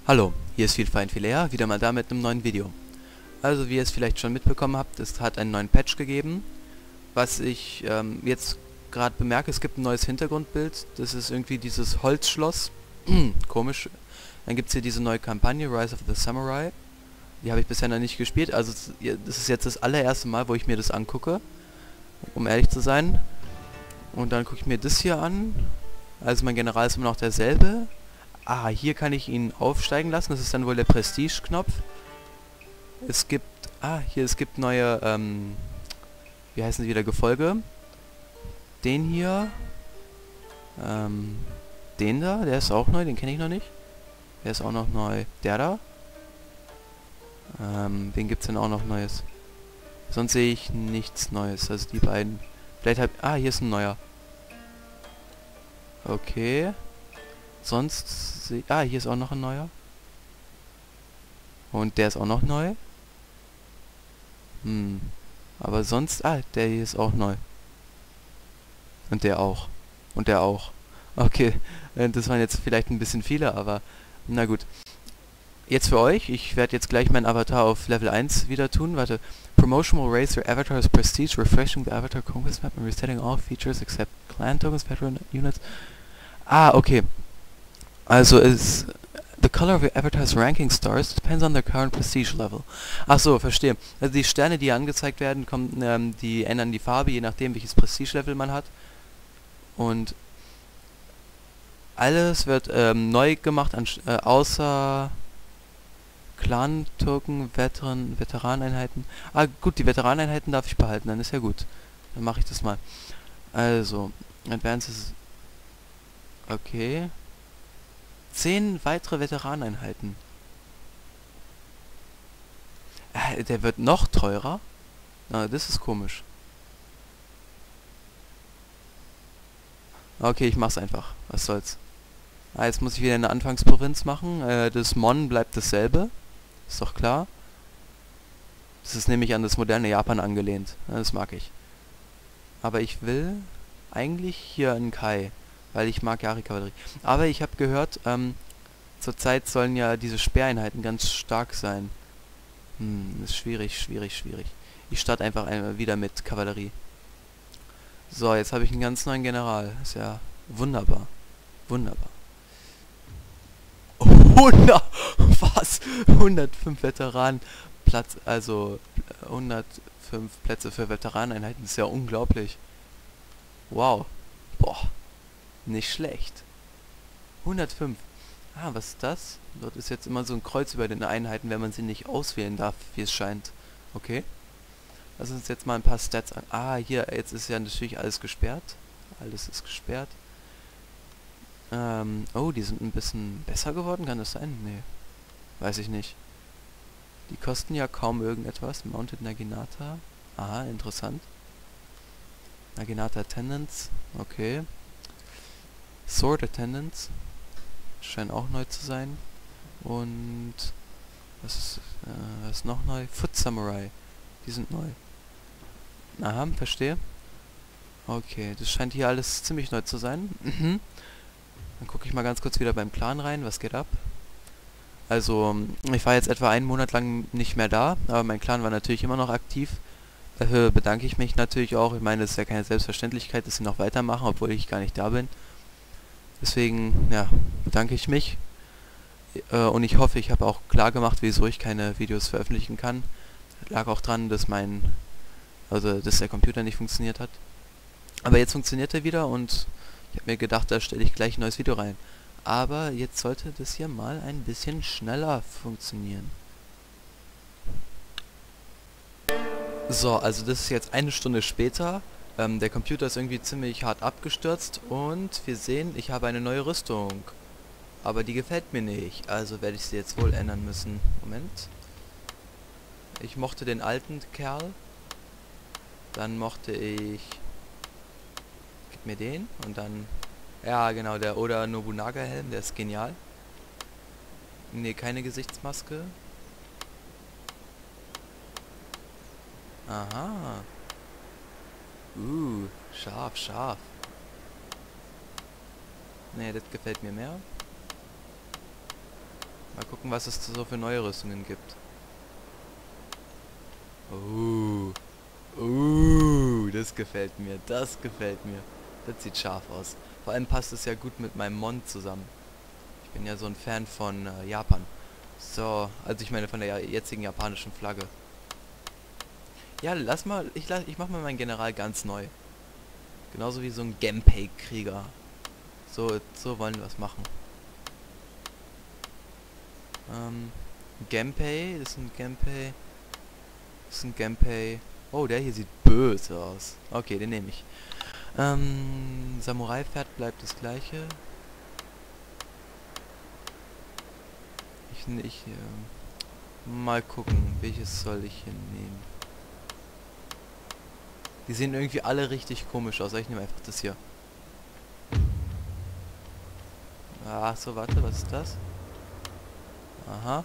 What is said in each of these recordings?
Hallo, hier ist Vielfein wieder mal da mit einem neuen Video. Also wie ihr es vielleicht schon mitbekommen habt, es hat einen neuen Patch gegeben. Was ich jetzt gerade bemerke, es gibt ein neues Hintergrundbild. Das ist irgendwie dieses Holzschloss. Komisch. Dann gibt es hier diese neue Kampagne, Rise of the Samurai. Die habe ich bisher noch nicht gespielt. Also das ist jetzt das allererste Mal, wo ich mir das angucke. Um ehrlich zu sein. Und dann gucke ich mir das hier an. Also mein General ist immer noch derselbe. Ah, hier kann ich ihn aufsteigen lassen. Das ist dann wohl der Prestige-Knopf. Es gibt... Ah, hier, es gibt neue, wie heißen sie wieder? Gefolge. Den hier. Den da, der ist auch neu, den kenne ich noch nicht. Der ist auch noch neu. Der da. Wen gibt's denn auch noch Neues? Sonst sehe ich nichts Neues. Also die beiden. Vielleicht halt... Ah, hier ist ein neuer. Okay. Sonst... Ah, hier ist auch noch ein neuer. Und der ist auch noch neu. Aber sonst... Ah, der hier ist auch neu. Und der auch. Und der auch. Okay, das waren jetzt vielleicht ein bisschen viele, aber... Na gut. Jetzt für euch. Ich werde jetzt gleich meinen Avatar auf Level 1 wieder tun. Warte. Promotion will raise your avatar's prestige, refreshing the avatar conquest map and resetting all features except clan tokens, veteran units. Ah, okay. Also ist... The color of your avatar's ranking stars depends on their current prestige level. Ach so, verstehe. Also die Sterne, die hier angezeigt werden, die ändern die Farbe, je nachdem, welches Prestige-Level man hat. Und alles wird neu gemacht, außer Clan-Token, Veteraneinheiten. Ah, gut, die Veteraneinheiten darf ich behalten, dann ist ja gut. Dann mache ich das mal. Also, Advances... Okay. 10 weitere Veteraneinheiten. Der wird noch teurer? Na, das ist komisch. Okay, ich mach's einfach. Was soll's. Ah, jetzt muss ich wieder eine Anfangsprovinz machen. Das Mon bleibt dasselbe. Ist doch klar. Das ist nämlich an das moderne Japan angelehnt. Ja, das mag ich. Aber ich will eigentlich hier in Kai. Weil ich mag Yari-Kavallerie. Aber ich habe gehört, zurzeit sollen ja diese Speereinheiten ganz stark sein. Ist schwierig. Ich starte einfach einmal wieder mit Kavallerie. So, jetzt habe ich einen ganz neuen General. Ist ja wunderbar. Wunderbar. 100! Was? 105 Veteranen. Also 105 Plätze für Veteraneneinheiten. Das ist ja unglaublich. Wow. Boah. Nicht schlecht. 105. Ah, was ist das? Dort ist jetzt immer so ein Kreuz über den Einheiten, wenn man sie nicht auswählen darf, wie es scheint. Okay. Lass uns jetzt mal ein paar Stats an. Ah, hier, jetzt ist ja natürlich alles gesperrt. Alles ist gesperrt. Oh, die sind ein bisschen besser geworden, kann das sein? Nee. Weiß ich nicht. Die kosten ja kaum irgendetwas. Mounted Naginata. Aha, interessant. Naginata Attendants. Okay. Sword Attendants. Scheinen auch neu zu sein. Und... was ist noch neu? Foot Samurai. Die sind neu. Aha, verstehe. Okay, das scheint hier alles ziemlich neu zu sein. Dann gucke ich mal ganz kurz wieder beim Clan rein. Was geht ab? Also, ich war jetzt etwa einen Monat lang nicht mehr da, aber mein Clan war natürlich immer noch aktiv. Dafür bedanke ich mich natürlich auch. Ich meine, es ist ja keine Selbstverständlichkeit, dass sie noch weitermachen, obwohl ich gar nicht da bin. Deswegen, ja, bedanke ich mich. Und ich hoffe, ich habe auch klar gemacht, wieso ich keine Videos veröffentlichen kann. Lag auch dran, dass dass der Computer nicht funktioniert hat. Aber jetzt funktioniert er wieder und ich habe mir gedacht, da stelle ich gleich ein neues Video rein. Aber jetzt sollte das hier mal ein bisschen schneller funktionieren. So, also das ist jetzt eine Stunde später. Der Computer ist irgendwie ziemlich hart abgestürzt und wir sehen, ich habe eine neue Rüstung. Aber die gefällt mir nicht, also werde ich sie jetzt wohl ändern müssen. Moment. Ich mochte den alten Kerl. Dann mochte ich... Gib mir den und dann... Ja, genau, der Oda Nobunaga-Helm, der ist genial. Ne, keine Gesichtsmaske. Aha. Scharf. Ne, das gefällt mir mehr. Mal gucken, was es so für neue Rüstungen gibt. Das gefällt mir, das gefällt mir. Das sieht scharf aus. Vor allem passt es ja gut mit meinem Mon zusammen. Ich bin ja so ein Fan von Japan. So, also ich meine von der jetzigen japanischen Flagge. Ja, ich mach mal meinen General ganz neu. Genauso wie so ein Genpei-Krieger. So wollen wir es machen. Genpei, das ist ein Genpei. Das ist ein Genpei. Oh, der hier sieht böse aus. Okay, den nehme ich. Samurai-Pferd bleibt das gleiche. Mal gucken, welches soll ich hier nehmen. Die sehen irgendwie alle richtig komisch aus. Ich nehme einfach das hier. Ach so, warte, was ist das? Aha.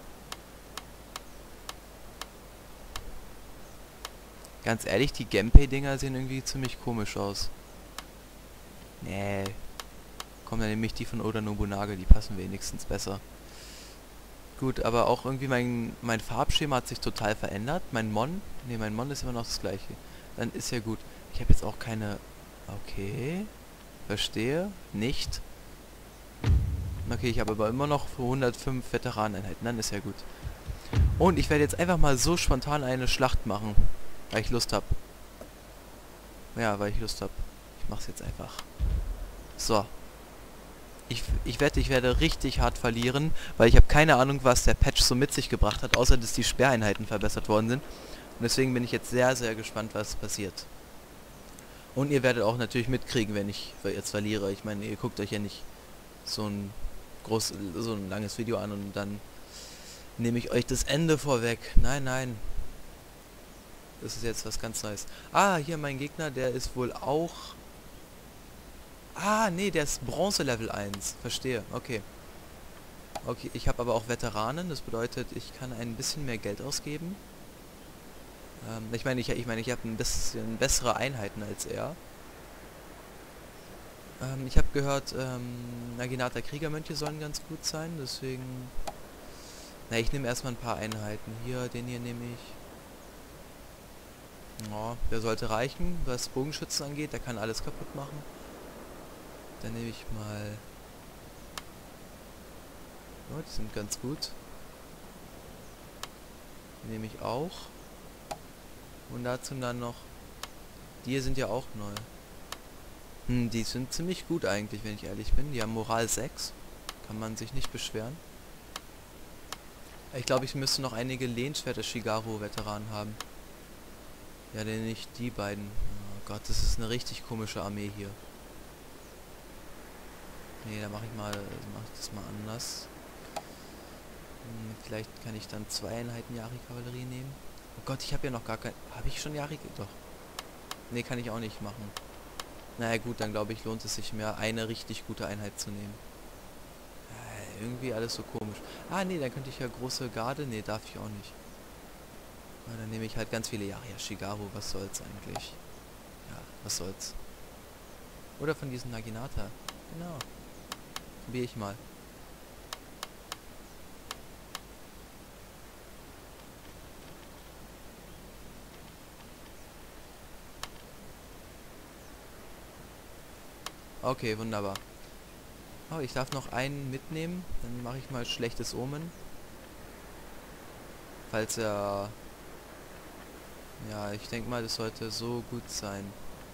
Ganz ehrlich, die Genpei-Dinger sehen irgendwie ziemlich komisch aus. Nee. Komm, dann nehme ich die von Oda Nobunaga, die passen wenigstens besser. Gut, aber auch irgendwie mein Farbschema hat sich total verändert. Mein Mon ist immer noch das gleiche. Dann ist ja gut. Ich habe jetzt auch keine... Okay. Verstehe. Nicht. Okay, ich habe aber immer noch 105 Veteraneneinheiten. Dann ist ja gut. Und ich werde jetzt einfach mal so spontan eine Schlacht machen. Weil ich Lust habe. Ja, weil ich Lust habe. Ich mach's jetzt einfach. So. Ich wette, ich werde richtig hart verlieren, weil ich habe keine Ahnung, was der Patch so mit sich gebracht hat, außer dass die Sperreinheiten verbessert worden sind. Und deswegen bin ich jetzt sehr, sehr gespannt, was passiert. Und ihr werdet auch natürlich mitkriegen, wenn ich jetzt verliere. Ich meine, ihr guckt euch ja nicht so ein langes Video an und dann nehme ich euch das Ende vorweg. Nein, nein. Das ist jetzt was ganz Neues. Ah, hier mein Gegner, der ist wohl auch... Ah, nee, der ist Bronze Level 1. Verstehe, okay. Okay, ich habe aber auch Veteranen, das bedeutet, ich kann ein bisschen mehr Geld ausgeben. Ich meine, ich habe ein bisschen bessere Einheiten als er. Ich habe gehört, Naginata Kriegermönche sollen ganz gut sein, deswegen... Na, ich nehme erstmal ein paar Einheiten. Den hier nehme ich. Ja, der sollte reichen, was Bogenschützen angeht, der kann alles kaputt machen. Dann nehme ich mal... Oh, die sind ganz gut. Die nehme ich auch. Und dazu dann noch... Die hier sind ja auch neu. Die sind ziemlich gut eigentlich, wenn ich ehrlich bin. Die haben Moral 6. Kann man sich nicht beschweren. Ich glaube, ich müsste noch einige Lehnschwerter Shigaru-Veteranen haben. Ja, denn nicht die beiden. Oh Gott, das ist eine richtig komische Armee hier. Nee, da mache ich das mal anders. Vielleicht kann ich dann 2 Einheiten Yari-Kavallerie nehmen. Oh Gott, ich habe ja noch gar kein... Habe ich schon Yari? Doch. Nee, kann ich auch nicht machen. Naja gut, dann glaube ich, lohnt es sich mehr, eine richtig gute Einheit zu nehmen. Irgendwie alles so komisch. Ah, nee, dann könnte ich ja große Garde... Nee, darf ich auch nicht. Na, dann nehme ich halt ganz viele Yari Shigaru. Was soll's eigentlich? Ja, was soll's. Oder von diesen Naginata. Genau. Probiere ich mal. Okay, wunderbar. Oh, ich darf noch einen mitnehmen. Dann mache ich mal schlechtes Omen. Falls er... Ja, ich denke mal, das sollte so gut sein.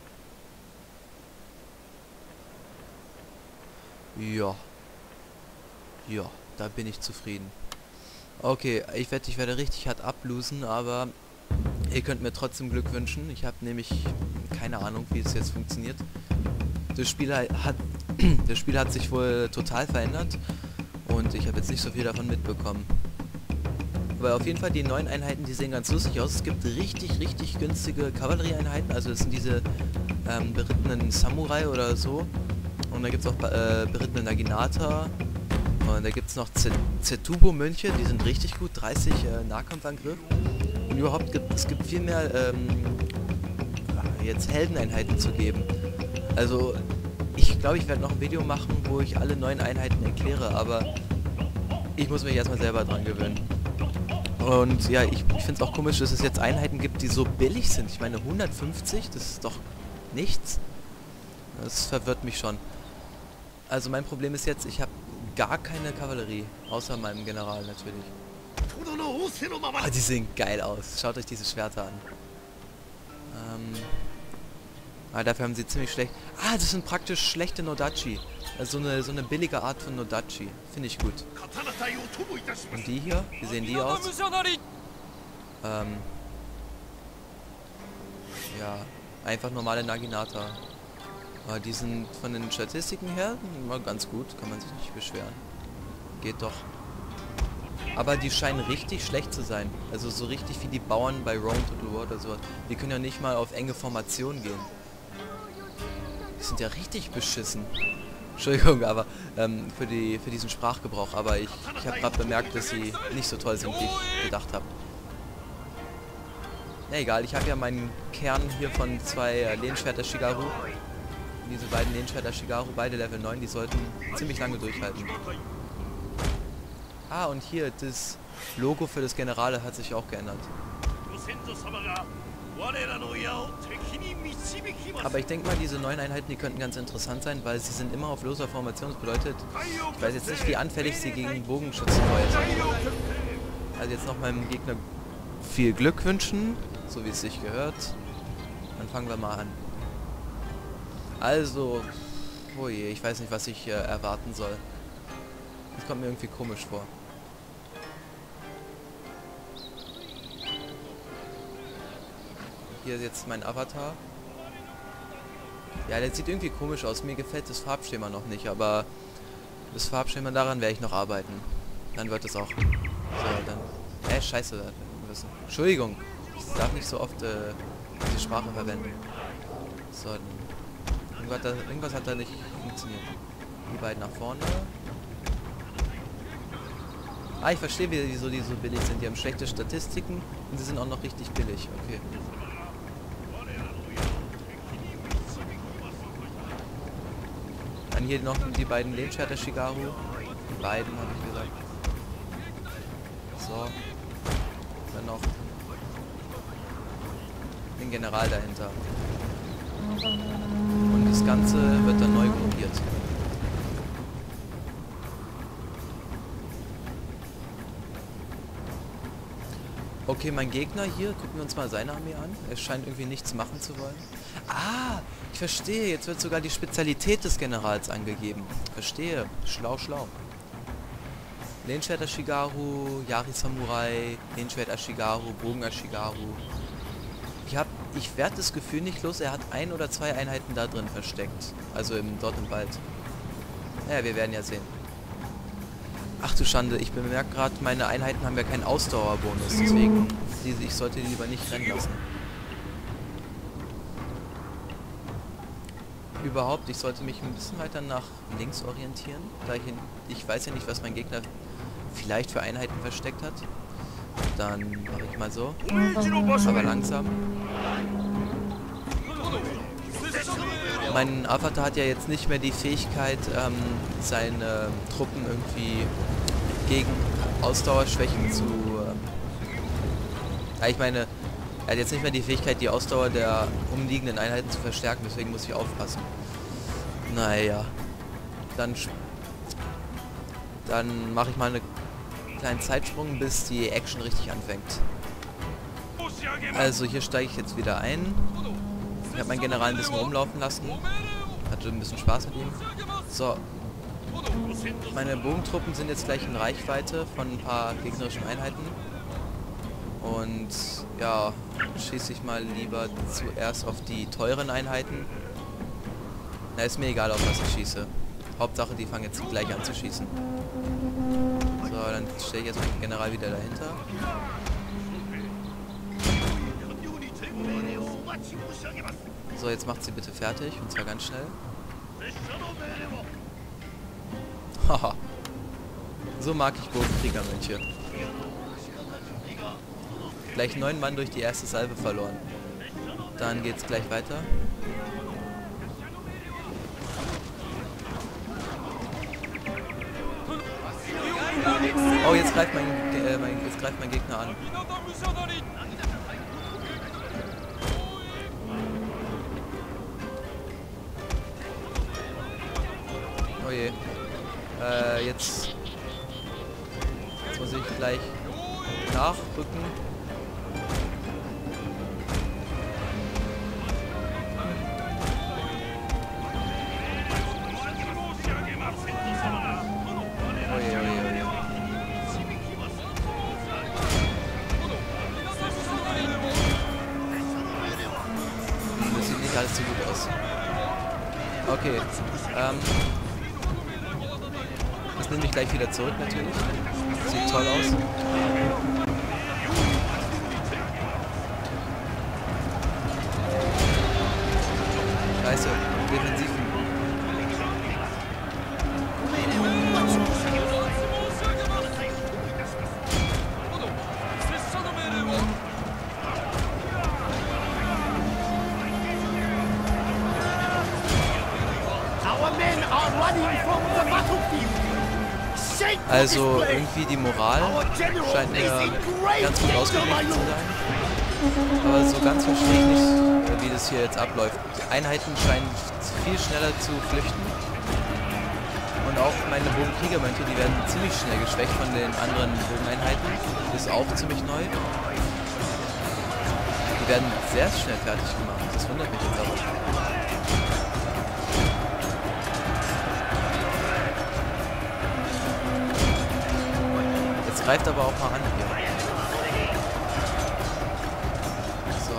Ja. Ja, da bin ich zufrieden. Okay, ich werde richtig hart ablosen, aber ihr könnt mir trotzdem Glück wünschen. Ich habe nämlich keine Ahnung, wie es jetzt funktioniert. Das Spiel hat sich wohl total verändert und ich habe jetzt nicht so viel davon mitbekommen. Aber auf jeden Fall die neuen Einheiten, die sehen ganz lustig aus. Es gibt richtig, richtig günstige Kavallerieeinheiten, also das sind diese berittenen Samurai oder so. Und da gibt es auch berittene Naginata. Und da gibt es noch Zetsubo-Mönche, die sind richtig gut, 30 Nahkampfangriff. Und überhaupt es gibt viel mehr jetzt Heldeneinheiten zu geben. Also ich glaube, ich werde noch ein Video machen, wo ich alle neuen Einheiten erkläre, aber Ich muss mich erstmal selber dran gewöhnen. Und ja, ich finde es auch komisch, dass es jetzt Einheiten gibt, die so billig sind. Ich meine, 150, das ist doch nichts. Das verwirrt mich schon. Also mein Problem ist jetzt, ich habe gar keine Kavallerie. Außer meinem General natürlich. Oh, die sehen geil aus. Schaut euch diese Schwerter an. Dafür haben sie ziemlich schlecht... das sind praktisch schlechte Nodachi. Also so eine billige Art von Nodachi. Finde ich gut. Und die hier? Wie sehen die aus? Ja, einfach normale Naginata. Aber die sind von den Statistiken her mal ganz gut. Kann man sich nicht beschweren. Geht doch. Aber die scheinen richtig schlecht zu sein. Also so richtig wie die Bauern bei Rome to the War oder sowas. Die können ja nicht mal auf enge Formationen gehen. Die sind ja richtig beschissen. Entschuldigung, aber für diesen Sprachgebrauch. Aber ich habe gerade bemerkt, dass sie nicht so toll sind, wie ich gedacht habe. Na egal, ich habe ja meinen Kern hier von 2 Lehnschwerter Shigaru. Diese beiden Lehnschwerter Shigaru, beide Level 9, die sollten ziemlich lange durchhalten. Und hier, das Logo für das Generale hat sich auch geändert. Aber ich denke mal, diese neuen Einheiten, die könnten ganz interessant sein, weil sie sind immer auf loser Formation. Das bedeutet, ich weiß jetzt nicht, wie anfällig sie gegen Bogenschützenfeuer sind. Also jetzt noch meinem Gegner viel Glück wünschen, so wie es sich gehört. Dann fangen wir mal an. Also, oh je, ich weiß nicht, was ich erwarten soll. Das kommt mir irgendwie komisch vor. Hier ist jetzt mein Avatar. Ja, der sieht irgendwie komisch aus. Mir gefällt das Farbschema noch nicht, aber das Farbschema, daran werde ich noch arbeiten. Dann wird es auch. So, dann... scheiße. Entschuldigung. Ich darf nicht so oft diese Sprache verwenden. So, irgendwas hat da nicht funktioniert. Die beiden nach vorne. Ich verstehe, wieso die so billig sind. Die haben schlechte Statistiken und sie sind auch noch richtig billig. Okay. Dann hier noch die beiden Lehnschwerter Shigaru. Die beiden, habe ich gesagt. So. Dann noch den General dahinter. Und das Ganze wird dann neu gruppiert. Okay, mein Gegner hier, gucken wir uns mal seine Armee an. Er scheint irgendwie nichts machen zu wollen. Ich verstehe. Jetzt wird sogar die Spezialität des Generals angegeben. Verstehe. Schlau, schlau. Lehnschwert Ashigaru, Yari Samurai, Lehnschwert Ashigaru, Bogen Ashigaru. Ich werde das Gefühl nicht los, er hat 1 oder 2 Einheiten da drin versteckt. Also dort im Wald. Naja, wir werden ja sehen. Ach du Schande, ich bemerke gerade, meine Einheiten haben ja keinen Ausdauerbonus, deswegen ich sollte die lieber nicht rennen lassen. Überhaupt, ich sollte mich ein bisschen weiter nach links orientieren, da ich weiß ja nicht, was mein Gegner vielleicht für Einheiten versteckt hat. Dann mache ich mal so, aber langsam. Mein Avatar hat ja jetzt nicht mehr die Fähigkeit, seine Truppen irgendwie gegen Ausdauerschwächen zu... ich meine, er hat jetzt nicht mehr die Fähigkeit, die Ausdauer der umliegenden Einheiten zu verstärken, deswegen muss ich aufpassen. Naja. Dann mache ich mal einen kleinen Zeitsprung, bis die Action richtig anfängt. Also hier steige ich jetzt wieder ein. Ich habe meinen General ein bisschen rumlaufen lassen. Hatte ein bisschen Spaß mit ihm. So. Meine Bogentruppen sind jetzt gleich in Reichweite von ein paar gegnerischen Einheiten. Und ja, schieße ich mal lieber zuerst auf die teuren Einheiten. Na, ist mir egal, auf was ich schieße. Hauptsache, die fangen jetzt gleich an zu schießen. So, dann stelle ich jetzt meinen General wieder dahinter. So, jetzt macht sie bitte fertig, und zwar ganz schnell. Haha. So mag ich Bogenkriegermönche. Gleich 9 Mann durch die erste Salve verloren. Dann geht's gleich weiter. Oh, jetzt greift mein Gegner an. Oh je. Jetzt muss ich gleich nachrücken. Oh je, oh je, oh je. Das sieht nicht alles so gut aus. Okay. Das nehme ich gleich wieder zurück natürlich. Sieht toll aus. Scheiße, defensiv. Also irgendwie die Moral scheint mir ganz gut ausgeglichen zu sein. Aber so ganz verstehe ich nicht, wie das hier jetzt abläuft. Die Einheiten scheinen viel schneller zu flüchten. Und auch meine Bogenkriegermönche, die werden ziemlich schnell geschwächt von den anderen Bogeneinheiten. Das ist auch ziemlich neu. Die werden sehr schnell fertig gemacht. Das wundert mich jetzt aber. Greift aber auch mal an hier. So.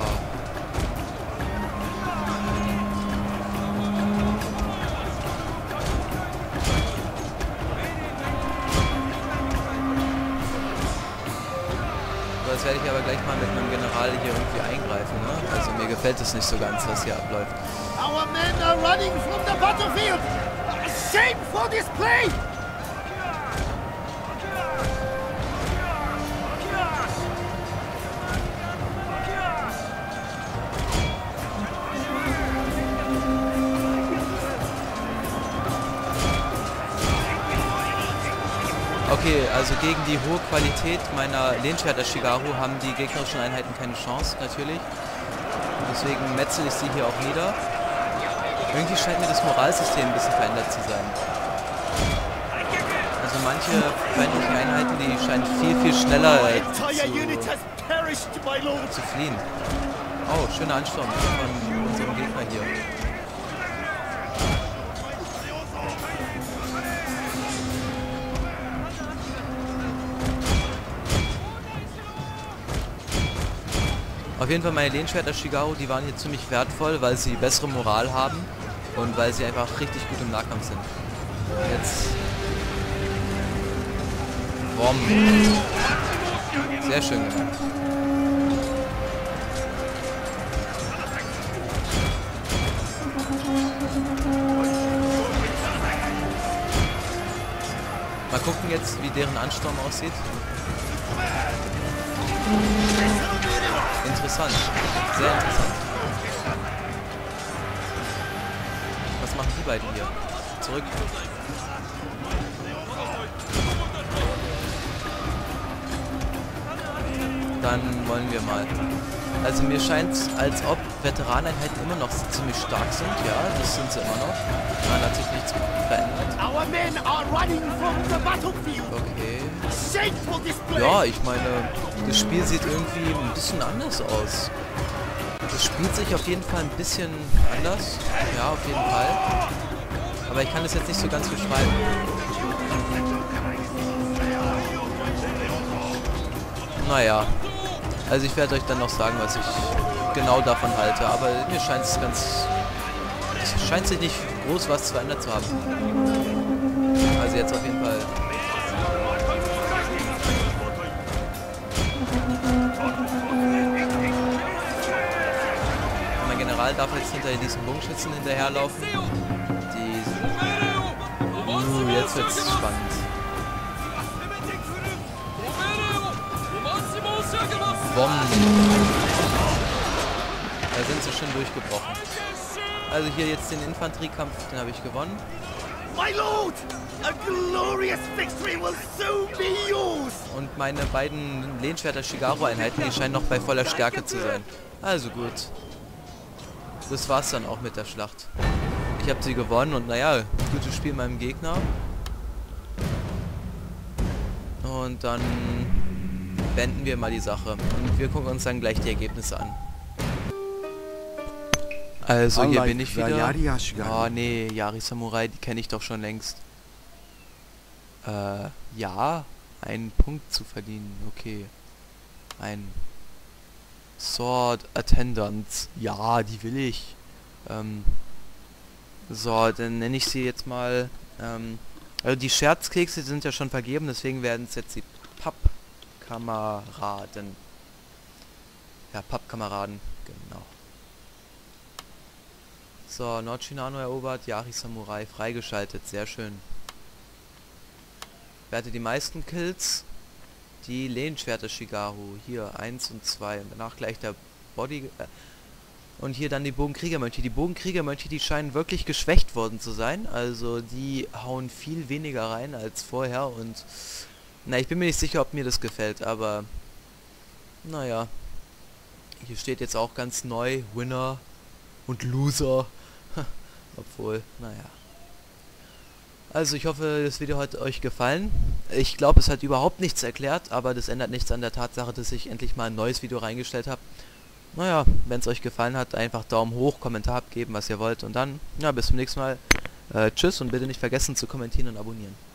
So, jetzt werde ich aber gleich mal mit meinem General hier irgendwie eingreifen, ne? Also mir gefällt es nicht so ganz, was hier abläuft. Our men are running from the battlefield! Shameful display! Okay, also gegen die hohe Qualität meiner Lehnschwerter Shigaru haben die gegnerischen Einheiten keine Chance, natürlich. Deswegen metzel ich sie hier auch nieder. Irgendwie scheint mir das Moralsystem ein bisschen verändert zu sein. Also manche feindliche Einheiten, die scheinen viel schneller zu fliehen. Oh, schöner Ansturm von unserem Gegner hier. Auf jeden Fall meine Lehnschwerter Shigaru, die waren hier ziemlich wertvoll, weil sie bessere Moral haben und weil sie einfach richtig gut im Nahkampf sind. Jetzt... Bomb. Sehr schön gemacht. Mal gucken jetzt, wie deren Ansturm aussieht. Interessant. Sehr interessant. Was machen die beiden hier? Zurück. Dann wollen wir mal. Also mir scheint es, als ob Veteraneinheiten immer noch ziemlich stark sind. Ja, das sind sie immer noch. Man hat sich nichts verändert. Okay. Ja, ich meine, das Spiel sieht irgendwie ein bisschen anders aus. Das spielt sich auf jeden Fall ein bisschen anders. Ja, auf jeden Fall. Aber ich kann das jetzt nicht so ganz beschreiben. Naja. Also ich werde euch dann noch sagen, was ich genau davon halte. Aber mir scheint es ganz... Es scheint sich nicht groß was verändert zu haben. Also jetzt auf jeden Fall... Mein General darf jetzt hinter diesen Bogenschützen hinterherlaufen. Die... jetzt wird's spannend. Bomben. Da sind sie schon durchgebrochen. Also hier jetzt den Infanteriekampf, den habe ich gewonnen. My lord! A glorious victory will soon be yours! Und meine beiden Lehnschwerter Shigaru-Einheiten, die scheinen noch bei voller Stärke zu sein. Also gut. Das war's dann auch mit der Schlacht. Ich habe sie gewonnen und naja, gutes Spiel meinem Gegner. Und dann beenden wir mal die Sache. Und wir gucken uns dann gleich die Ergebnisse an. Also hier bin ich wieder. Oh nee, Yari Samurai, die kenne ich doch schon längst. Ja, einen Punkt zu verdienen, okay. Ein Sword Attendant. Ja, die will ich. So, dann nenne ich sie jetzt mal, also die Scherzkekse sind ja schon vergeben, deswegen werden es jetzt die Pappkameraden. Ja, Pappkameraden, genau. So, Nordchinano erobert, Yari Samurai freigeschaltet, sehr schön. Wer hatte die meisten Kills? Die Lehnschwerter Shigaru, hier 1 und 2, und danach gleich der Body... und hier dann die Bogenkriegermönche. Die Bogenkriegermönche, die scheinen wirklich geschwächt worden zu sein, also die hauen viel weniger rein als vorher und... Na, ich bin mir nicht sicher, ob mir das gefällt, aber... Naja. Hier steht jetzt auch ganz neu, Winner und Loser. Obwohl, naja. Also ich hoffe, das Video hat euch gefallen. Ich glaube, es hat überhaupt nichts erklärt, aber das ändert nichts an der Tatsache, dass ich endlich mal ein neues Video reingestellt habe. Naja, wenn es euch gefallen hat, einfach Daumen hoch, Kommentar abgeben, was ihr wollt und dann, ja, bis zum nächsten Mal. Tschüss und bitte nicht vergessen zu kommentieren und abonnieren.